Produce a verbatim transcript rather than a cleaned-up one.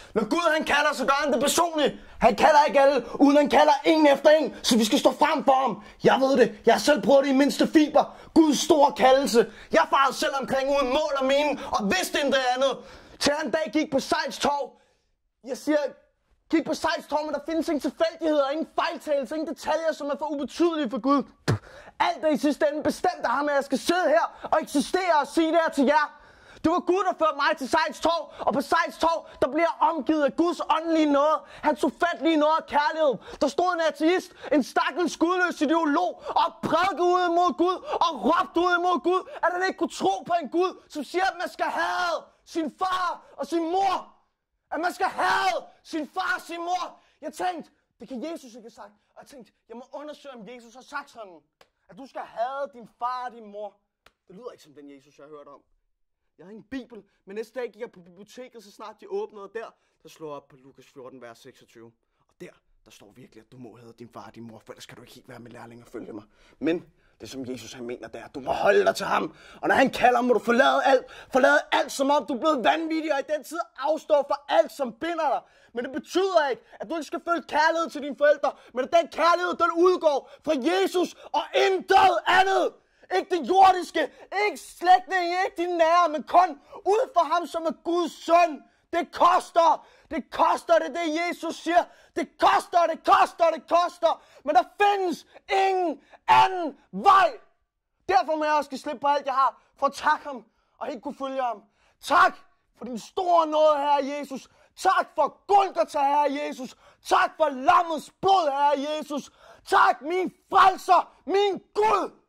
Når Gud han kalder, så gør han det personligt. Han kalder ikke alle, uden han kalder en efter en, så vi skal stå frem for ham. Jeg ved det, jeg har selv prøvet det i mindste fiber. Guds store kaldelse. Jeg farede selv omkring uden mål og mening, og vidste intet andet. Til en dag gik på Seils Torv. Jeg siger, gik på Seils Torv, men der findes ingen tilfældigheder, ingen fejltagelser, ingen detaljer, som er for ubetydelige for Gud. Alt er i sidste ende bestemt af ham, at jeg skal sidde her og eksistere og sige det her til jer. Det var Gud, der førte mig til Seils Torv, og på Seils Torv, der bliver jeg omgivet af Guds åndelige nåde. Hans ufattelige nåde og kærlighed. Der stod en ateist, en stakkels gudløs ideolog, og prædikede ud imod Gud, og råbte ud imod Gud, at han ikke kunne tro på en Gud, som siger, at man skal have sin far og sin mor. At man skal have sin far og sin mor. Jeg tænkte, det kan Jesus ikke have sagt. Og jeg tænkte, jeg må undersøge, om Jesus har sagt sådan, at du skal have din far og din mor. Det lyder ikke som den Jesus, jeg har hørt om. Jeg havde ingen bibel, men næste dag gik jeg på biblioteket, så snart de åbnede der, der slog jeg op på Lukas fjorten, vers seksogtyve. Og der, der står virkelig, at du må have din far og din mor, for ellers kan du ikke helt være med lærling og følge mig. Men det som Jesus han mener, det er, at du må holde dig til ham. Og når han kalder, må du forlade alt, forlade alt som om du er blevet vanvittig, og i den tid afstå for alt, som binder dig. Men det betyder ikke, at du ikke skal føle kærlighed til dine forældre, men at den kærlighed, den udgår fra Jesus og intet andet. Ikke det jordiske, ikke slægtninge, ikke de nære, men kun ud for ham, som er Guds søn. Det koster, det koster det, det Jesus siger. Det koster, det koster, det koster. Men der findes ingen anden vej. Derfor må jeg også give slip på alt, jeg har, for at takke ham og ikke kunne følge ham. Tak for din store nåde, Herre Jesus. Tak for Golgata, Herre Jesus. Tak for lammets blod, Herre Jesus. Tak, min frelser, min Gud.